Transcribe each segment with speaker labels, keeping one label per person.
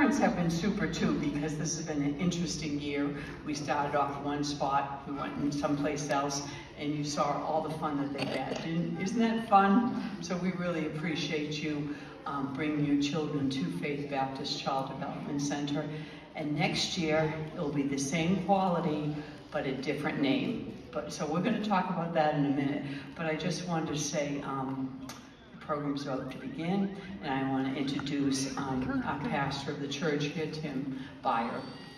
Speaker 1: parents have been super too, because this has been an interesting year. We started off one spot, we went in someplace else, and you saw all the fun that they've had. Isn't that fun? So we really appreciate you bringing your children to Faith Baptist Child Development Center. And next year, it'll be the same quality, but a different name. So we're going to talk about that in a minute. But I just wanted to say, the program's about to begin, and I want to introduce our pastor of the church here, Tim Byer.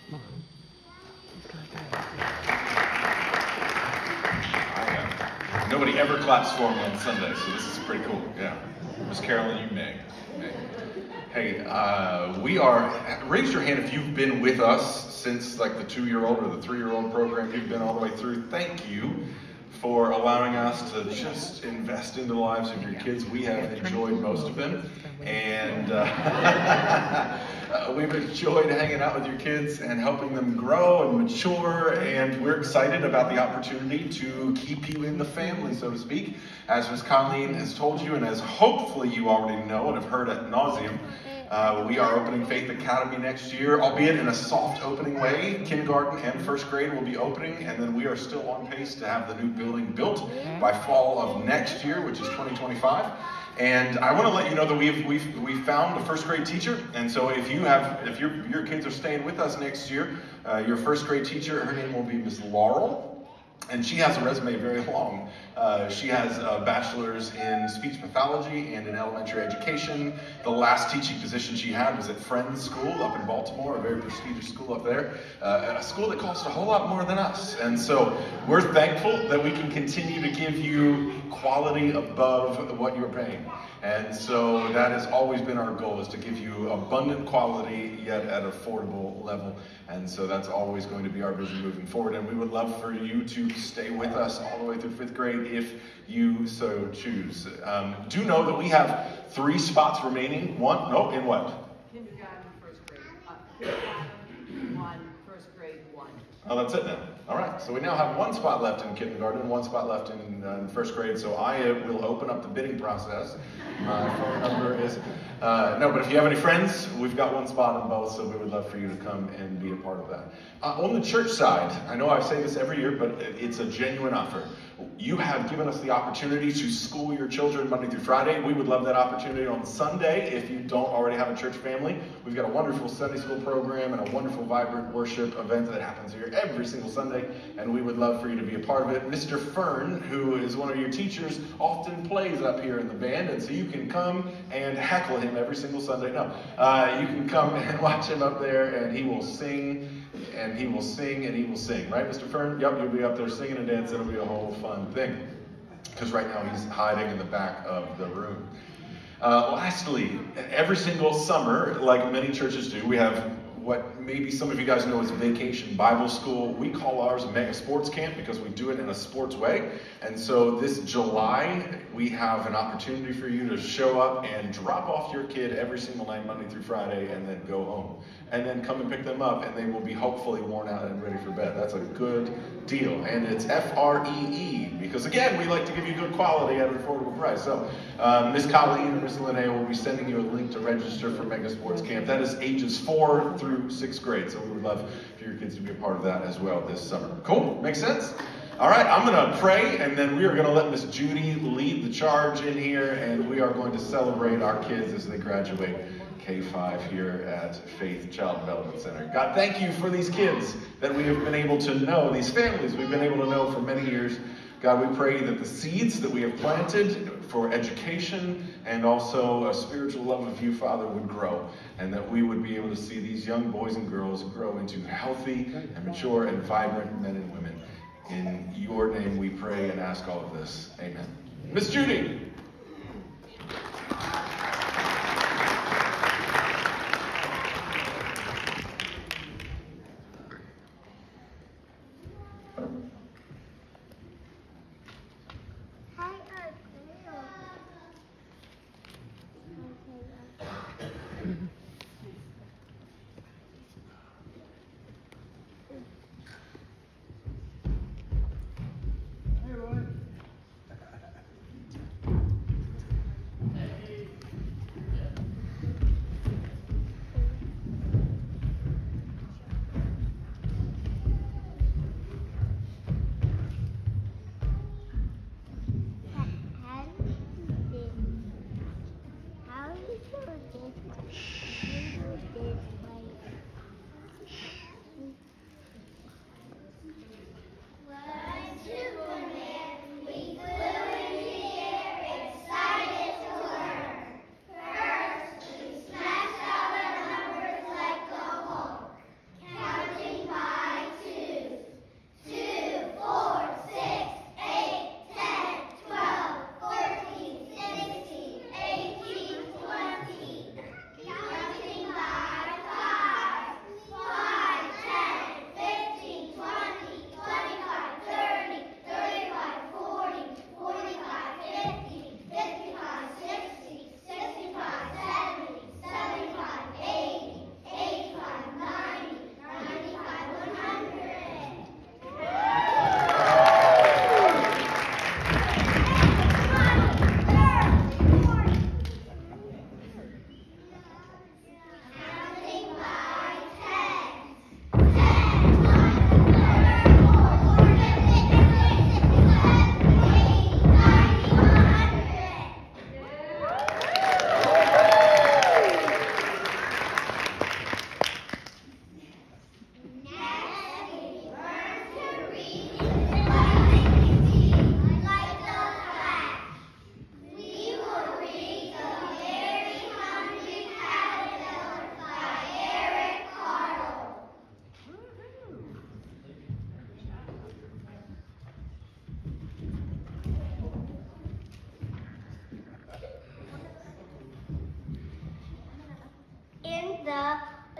Speaker 2: Nobody ever claps for me on Sunday, so this is pretty cool. Yeah. Miss Carolyn, you may. Hey, raise your hand if you've been with us since like the 2-year-old or the 3-year-old program. You've been all the way through. Thank you for allowing us to just invest into the lives of your kids. We have enjoyed most of them, and we've enjoyed hanging out with your kids and helping them grow and mature, and we're excited about the opportunity to keep you in the family, so to speak. As Ms. Colleen has told you, and as hopefully you already know and have heard ad nauseum, we are opening Faith Academy next year, albeit in a soft opening way. Kindergarten and first grade will be opening, and then we are still on pace to have the new building built by fall of next year, which is 2025. And I want to let you know that we've found a first grade teacher, and so if your kids are staying with us next year, your first grade teacher, her name will be Miss Laurel. And she has a resume very long. She has a bachelor's in speech pathology and in elementary education. The last teaching position she had was at Friends School up in Baltimore, a very prestigious school up there, a school that costs a whole lot more than us. And so we're thankful that we can continue to give you quality above what you're paying. And so that has always been our goal, is to give you abundant quality yet at affordable level. And so that's always going to be our vision moving forward. And we would love for you to stay with us all the way through 5th grade if you so choose. Do know that we have 3 spots remaining. In what?
Speaker 1: Kindergarten, first grade. Kindergarten, 1, first grade, 1.
Speaker 2: Oh, that's it then. All right, so we now have 1 spot left in kindergarten, 1 spot left in first grade, so I will open up the bidding process. My phone number is, but if you have any friends, we've got 1 spot in both, so we would love for you to come and be a part of that. On the church side, I know I say this every year, but it's a genuine offer. You have given us the opportunity to school your children Monday through Friday. We would love that opportunity on Sunday if you don't already have a church family. We've got a wonderful Sunday school program and a wonderful vibrant worship event that happens here every single Sunday, and we would love for you to be a part of it. Mr. Fern, who is one of your teachers, often plays up here in the band, and so you can come and heckle him every single Sunday. No, you can come and watch him up there, and he will sing, and he will sing, and he will sing. Right, Mr. Fern? Yep, you'll be up there singing and dancing. It'll be a whole fun thing, because right now he's hiding in the back of the room. Lastly, every single summer, like many churches do, we have what maybe some of you guys know as Vacation Bible School. We call ours Mega Sports Camp because we do it in a sports way. And so this July, we have an opportunity for you to show up and drop off your kid every single night, Monday through Friday, and then go home. And then come and pick them up, and they will be hopefully worn out and ready for bed. That's a good deal. And it's FREE, because again, we like to give you good quality at an affordable price. So Miss Colleen and Miss Linnea will be sending you a link to register for Mega Sports Camp. That is ages 4 through 6th grade. So we would love for your kids to be a part of that as well this summer. Cool? Makes sense? All right, I'm going to pray, and then we are going to let Miss Judy lead the charge in here, and we are going to celebrate our kids as they graduate K-5 here at Faith Child Development Center. God, thank you for these kids that we have been able to know, these families we've been able to know for many years. God, we pray that the seeds that we have planted for education and also a spiritual love of you, Father, would grow, and that we would be able to see these young boys and girls grow into healthy and mature and vibrant men and women. In your name we pray and ask all of this. Amen. Miss Judy.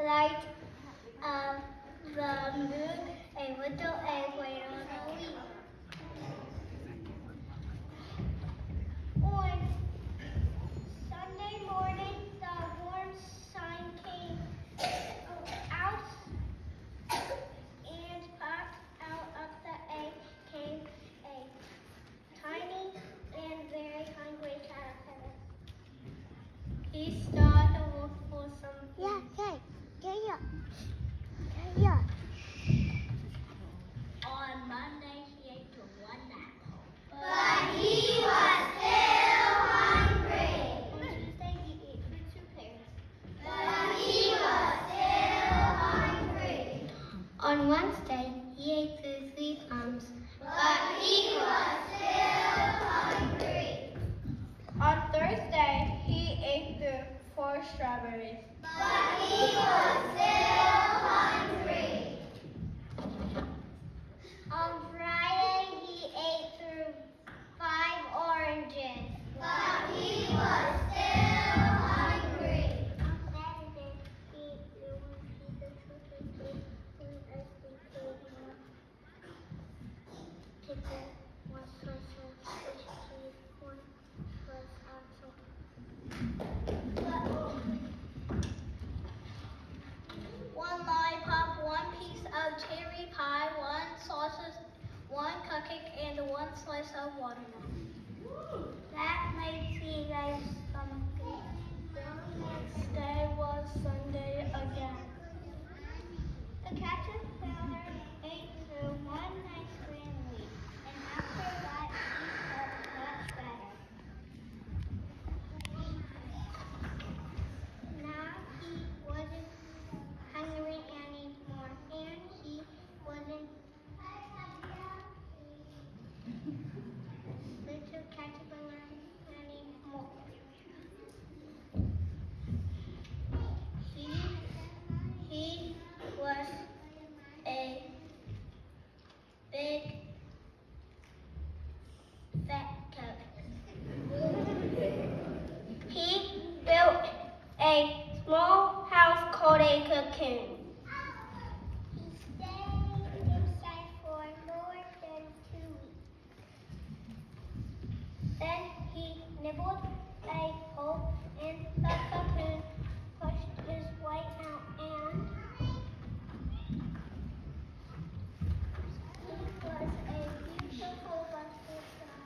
Speaker 3: light of the moon, a little egg laid on a leaf. On Sunday morning, the warm sun came out, and popped out of the egg came a tiny and very hungry caterpillar. He started to look for some food. Yeah. On Monday, he ate to one nap. But he was still hungry. On Tuesday, he ate for 2 pears. But he was still hungry. On Wednesday, he ate through 3 plums. But he was still hungry. On Thursday, he ate through 4 strawberries. But he was still hungry. On Friday, he ate through 5 oranges. But he was still hungry. On Saturday, he ate through 1 piece of chocolate cake, 1 ice cream cake, 1 pickle, 1 slice of fish cheese, 1 slice of salt. 1 lollipop, 1 piece of cherry pie, 1 sausage, 1 cupcake, and 1 slice of watermelon. That makes you guys hungry. The next day was Sunday again. The caterpillar ate through 1 nice green leaf, and after that he felt much better. Now he wasn't hungry anymore, and he wasn't little caterpillar anymore. He was a big fat coat. He built a small house called a cocoon. He stayed inside for more than 2 weeks. Then he nibbled a hole in the cocoon, pushed his way out, and he was a beautiful butterfly.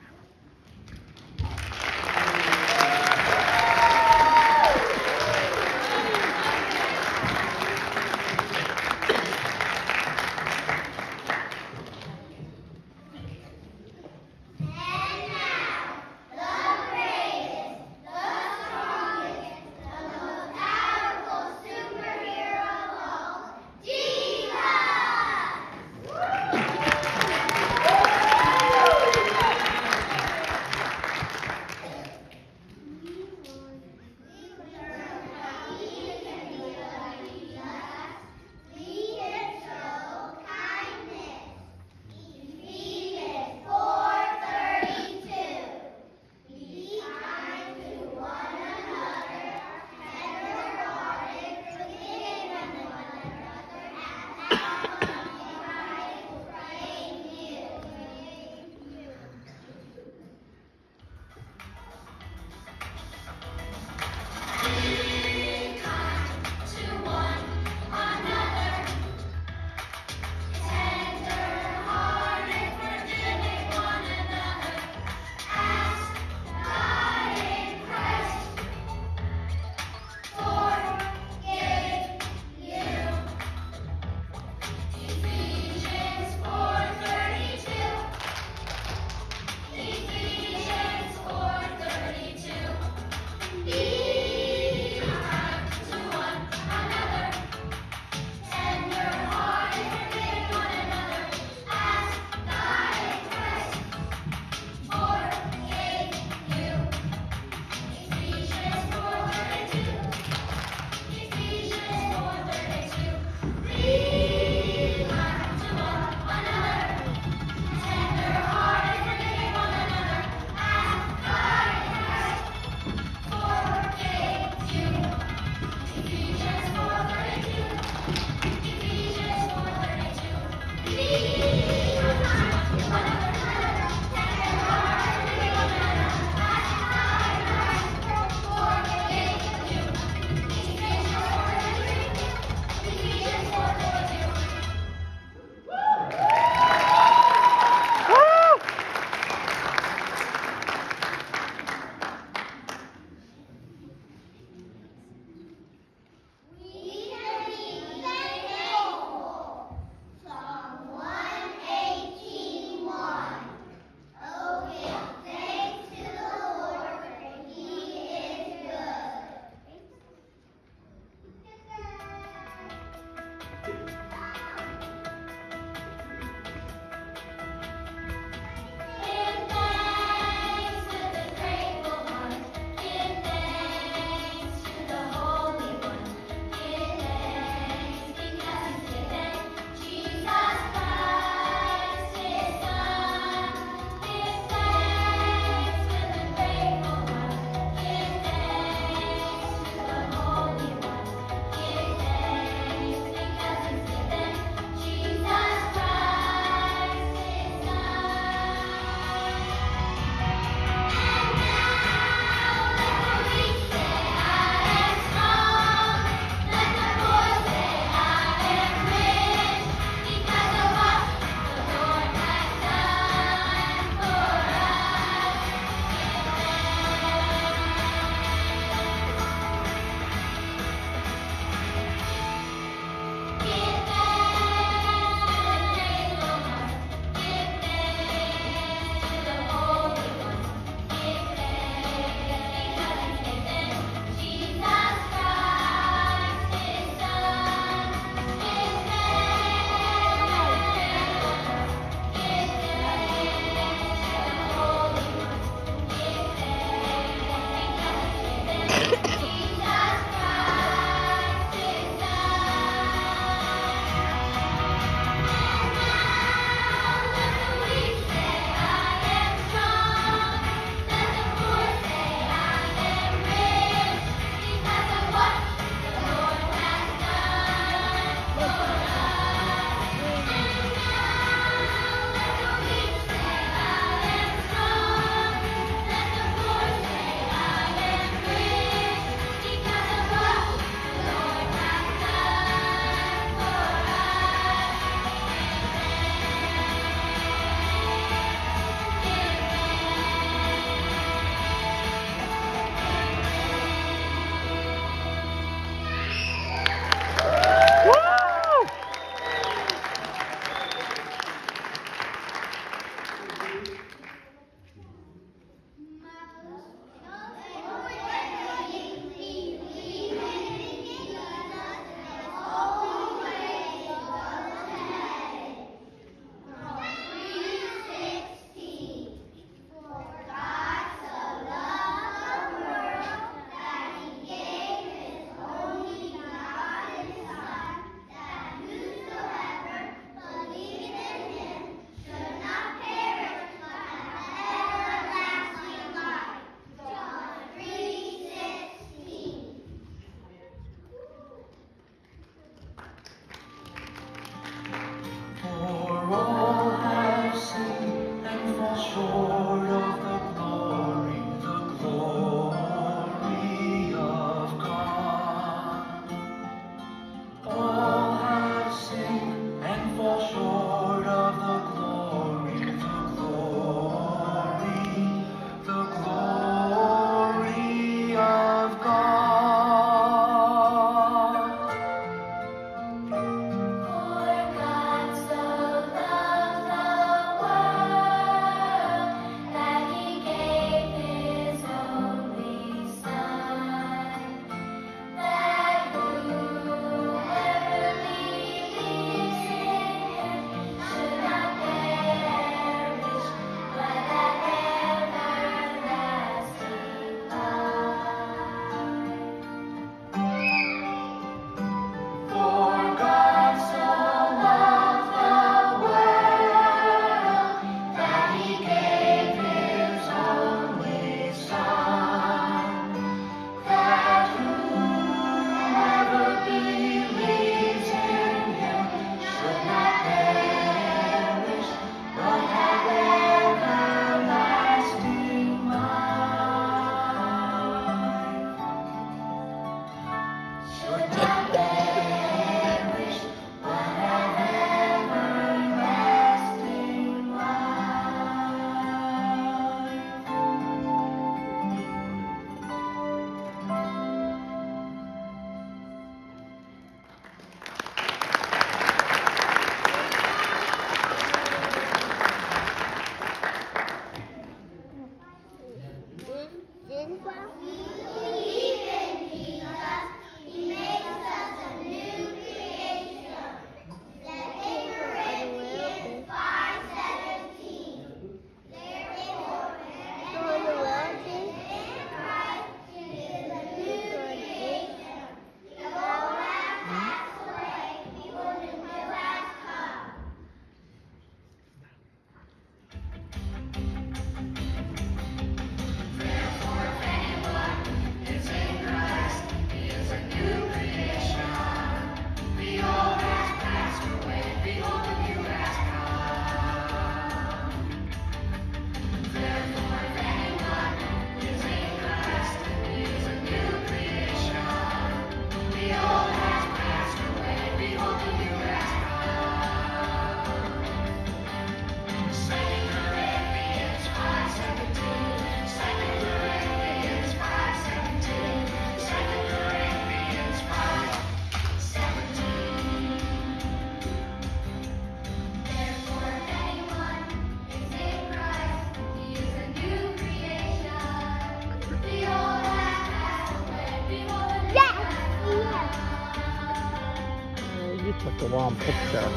Speaker 4: Like the wrong picture.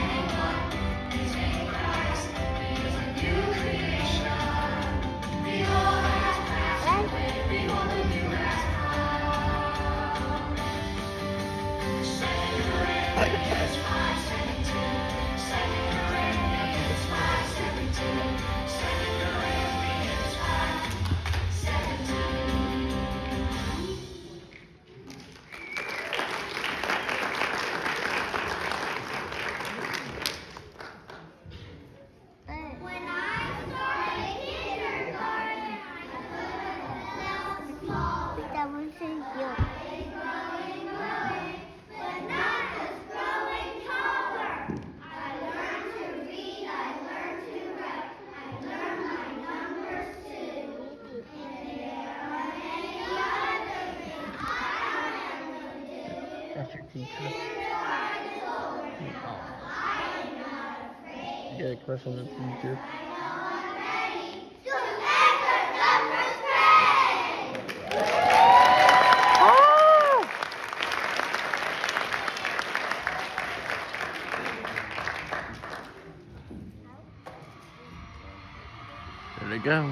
Speaker 4: That's your teacher. You get a crush on the teacher. There they go.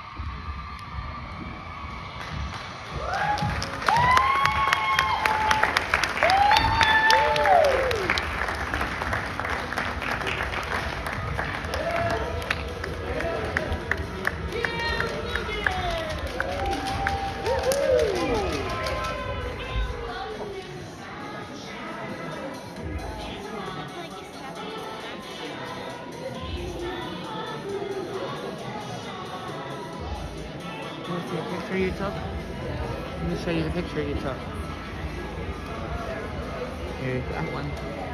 Speaker 4: Let me see a picture you took. Let me show you the picture you took. Here, you got one.